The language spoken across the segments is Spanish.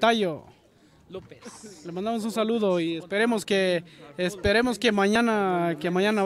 Tayo López. Le mandamos un saludo y esperemos que mañana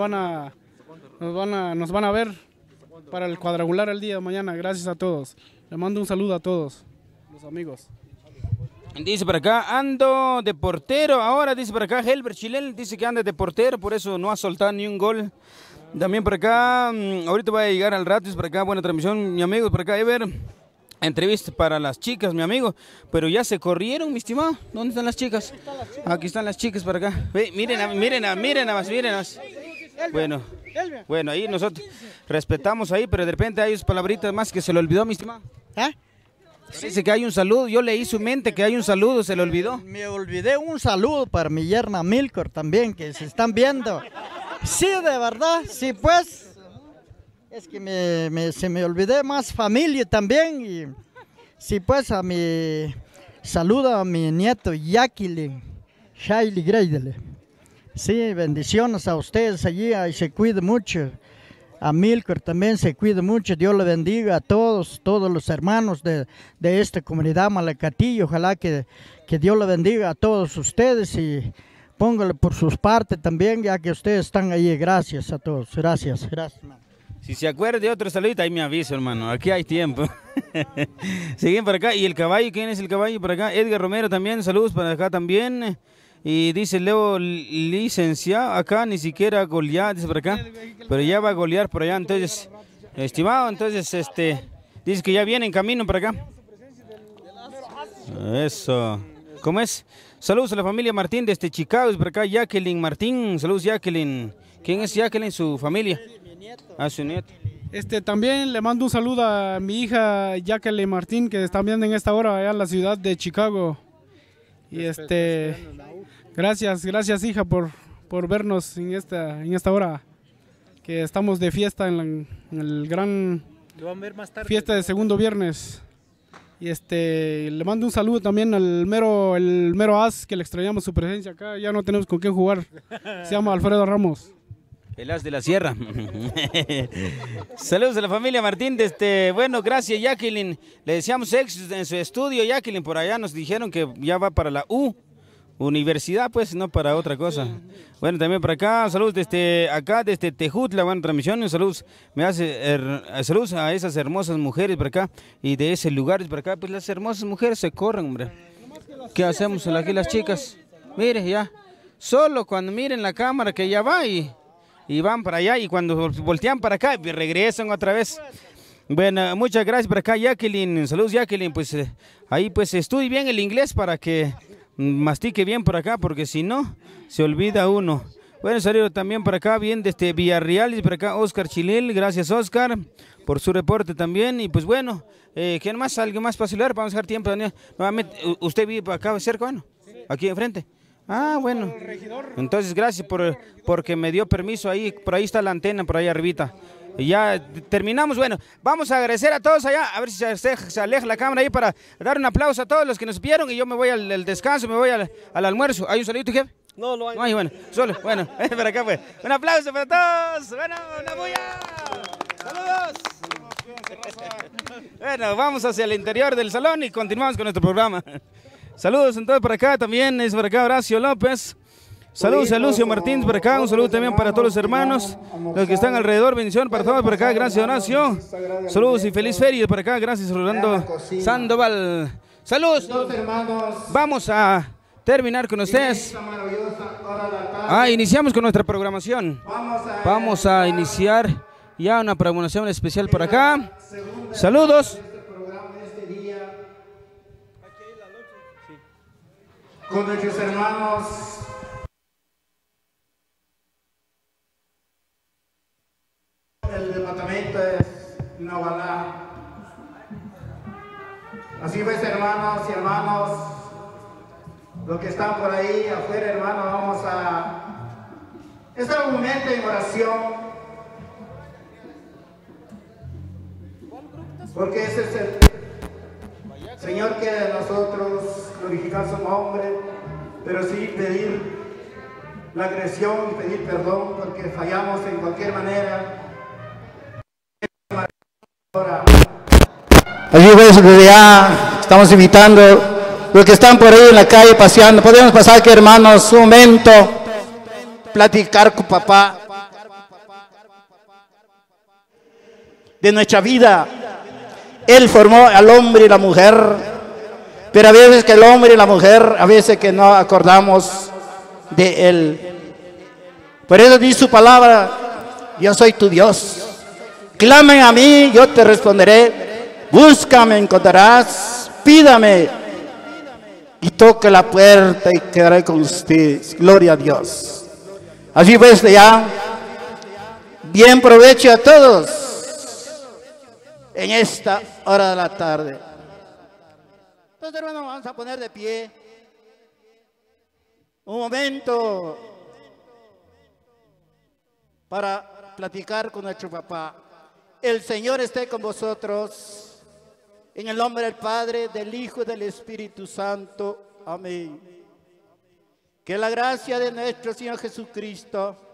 nos van a ver para el cuadrangular el día de mañana. Gracias a todos. Le mando un saludo a todos los amigos. Dice por acá, ando de portero ahora, dice por acá, Helber Chilel, dice que anda de portero, por eso no ha soltado ni un gol. También por acá, ahorita va a llegar al rato, dice por acá, buena transmisión, mi amigo, por acá, Ever, entrevista para las chicas, mi amigo, pero ya se corrieron, mi estimado, ¿dónde están las chicas? Aquí están las chicas por acá, miren nada más. Bueno, ahí nosotros respetamos ahí, pero de repente hay palabritas más que se le olvidó, mi estimado. ¿Ah? Dice que hay un saludo, yo leí su mente que hay un saludo, se le olvidó. Me olvidé un saludo para mi yerna Milcor también, que se están viendo. Sí, de verdad, sí pues. Es que se me olvidé más familia también. Y sí pues, saludo a mi nieto Jacqueline Shailey Greidele. Sí, bendiciones a ustedes allí, ahí se cuide mucho. A Milcor también se cuida mucho, Dios le bendiga a todos los hermanos de esta comunidad Malacatillo, ojalá que Dios le bendiga a todos ustedes y póngale por sus partes también, ya que ustedes están ahí, gracias a todos, gracias. Hermano. Si se acuerda de otro saludito, ahí me avisa, hermano, aquí hay tiempo. Siguen por acá, y el caballo, ¿quién es el caballo por acá? Edgar Romero también, saludos para acá también. Y dice Leo, licenciado, acá ni siquiera golear, dice por acá, pero ya va a golear por allá, entonces, estimado, entonces, dice que ya viene en camino por acá. Eso, ¿cómo es? Saludos a la familia Martín desde Chicago, por acá, Jacqueline Martín, saludos Jacqueline. ¿Quién es Jacqueline? Su familia. Ah, su nieto. También le mando un saludo a mi hija Jacqueline Martín, que está viendo en esta hora allá en la ciudad de Chicago. Y gracias hija por vernos en esta hora que estamos de fiesta en el gran fiesta de segundo viernes. Y le mando un saludo también al el mero as, que le extrañamos su presencia acá, ya no tenemos con quién jugar. Se llama Alfredo Ramos. El as de la sierra. Saludos a la familia Martín. Bueno, gracias Jacqueline. Le deseamos éxito en su estudio, Jacqueline. Por allá nos dijeron que ya va para la universidad, pues, no para otra cosa. Bueno, también por acá, saludos desde Tejutla, buena transmisión. Saludos, saludos a esas hermosas mujeres por acá y de ese lugar por acá. Pues las hermosas mujeres se corren, hombre. ¿Qué hacemos aquí las chicas? Mire, ya. Solo cuando miren la cámara que ya va y van para allá, y cuando voltean para acá regresan otra vez. Bueno, muchas gracias por acá Jacqueline, saludos Jacqueline, pues ahí pues estudie bien el inglés para que mastique bien por acá, porque si no, se olvida uno. Bueno, saludos también por acá, bien desde Villarreal, y por acá Oscar Chilel, gracias Oscar por su reporte también. Y pues bueno, ¿quién más? ¿Alguien más para saludar? Vamos a dejar tiempo, Daniel. Nuevamente, ¿usted vive acá cerca, bueno? Aquí enfrente. Ah, bueno. Entonces, gracias porque me dio permiso ahí. Por ahí está la antena, por ahí arribita. Y ya terminamos. Bueno, vamos a agradecer a todos allá. A ver si se aleja la cámara ahí para dar un aplauso a todos los que nos vieron. Y yo me voy al descanso, me voy al almuerzo. ¿Hay un saludito, jefe? No, no hay. No hay, bueno, solo, bueno, para acá pues. Un aplauso para todos. Bueno, una bulla. Saludos. Bueno, vamos hacia el interior del salón y continuamos con nuestro programa. Saludos entonces por acá también, es por acá Horacio López. Saludos a Lucio Martínez por acá, un saludo también para todos los hermanos, los que están alrededor, bendición para todos por acá, gracias Horacio. Saludos y feliz feria por acá, gracias Rolando Sandoval. Saludos, vamos a terminar con ustedes. Iniciamos con nuestra programación. Vamos a iniciar ya una programación especial por acá. Saludos. Con nuestros hermanos el departamento es Navalá. Así pues, hermanos y hermanos, los que están por ahí afuera, hermanos, vamos a estar un momento en oración, porque ese es el Señor quiere de nosotros glorificar su nombre, pero sí pedir la agresión y pedir perdón porque fallamos en cualquier manera. Así pues, ya estamos invitando los que están por ahí en la calle paseando, podemos pasar aquí, hermanos, un momento, platicar con papá de nuestra vida. Él formó al hombre y la mujer, pero a veces que el hombre y la mujer, a veces que no acordamos de él. Por eso dice su palabra: yo soy tu Dios. Clamen a mí, yo te responderé. Búscame, encontrarás. Pídame y toque la puerta y quedaré con ustedes. Gloria a Dios. Así pues, ya, bien provecho a todos en esta hora de la tarde. Entonces, hermanos, vamos a poner de pie un momento para platicar con nuestro papá. El Señor esté con vosotros. En el nombre del Padre, del Hijo y del Espíritu Santo. Amén. Que la gracia de nuestro Señor Jesucristo,